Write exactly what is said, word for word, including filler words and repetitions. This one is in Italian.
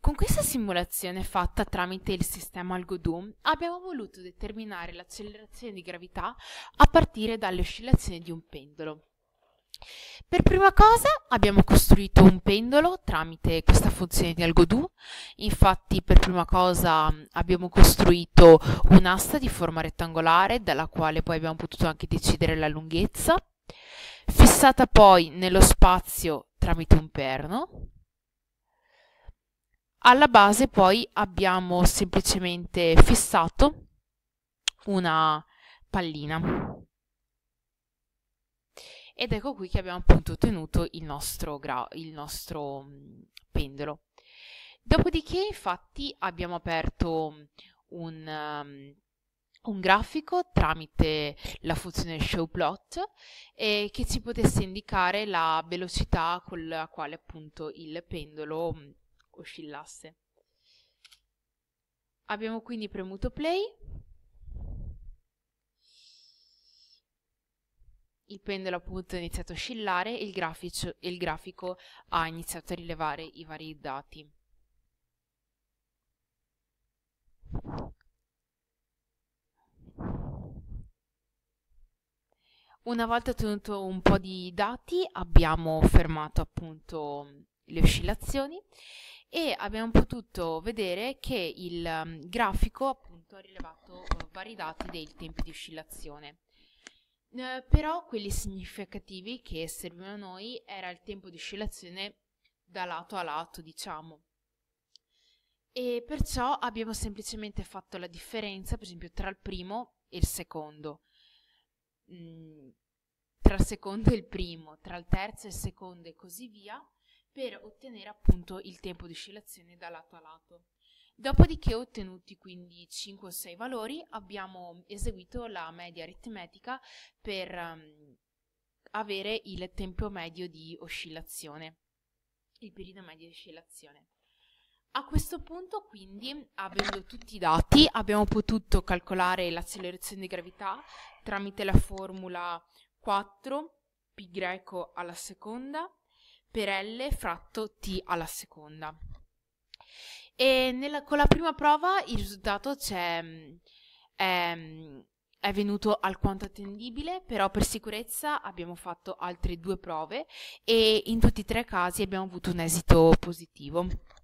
Con questa simulazione fatta tramite il sistema Algodo abbiamo voluto determinare l'accelerazione di gravità a partire dalle oscillazioni di un pendolo. Per prima cosa abbiamo costruito un pendolo tramite questa funzione di Algodo. Infatti per prima cosa abbiamo costruito un'asta di forma rettangolare dalla quale poi abbiamo potuto anche decidere la lunghezza, fissata poi nello spazio tramite un perno. Alla base poi abbiamo semplicemente fissato una pallina. Ed ecco qui che abbiamo appunto ottenuto il nostro, gra il nostro mh, pendolo. Dopodiché infatti abbiamo aperto un, um, un grafico tramite la funzione showPlot eh, che ci potesse indicare la velocità con la quale appunto il pendolo mh, oscillasse. Abbiamo quindi premuto play. Il pendolo appunto ha iniziato a oscillare e il, grafico, il grafico ha iniziato a rilevare i vari dati. Una volta ottenuto un po' di dati abbiamo fermato appunto le oscillazioni e abbiamo potuto vedere che il um, grafico appunto ha rilevato uh, vari dati dei tempi di oscillazione. Uh, però quelli significativi che servivano a noi era il tempo di oscillazione da lato a lato, diciamo. E perciò abbiamo semplicemente fatto la differenza, per esempio, tra il primo e il secondo. Mm, tra il secondo e il primo, tra il terzo e il secondo e così via, per ottenere appunto il tempo di oscillazione da lato a lato. Dopodiché, ottenuti quindi cinque o sei valori, abbiamo eseguito la media aritmetica per um, avere il tempo medio di oscillazione, il periodo medio di oscillazione. A questo punto, quindi, avendo tutti i dati, abbiamo potuto calcolare l'accelerazione di gravità tramite la formula quattro pi greco alla seconda per L fratto T alla seconda. E nella, con la prima prova il risultato c'è, è, è venuto alquanto attendibile, però per sicurezza abbiamo fatto altre due prove e in tutti e tre i casi abbiamo avuto un esito positivo.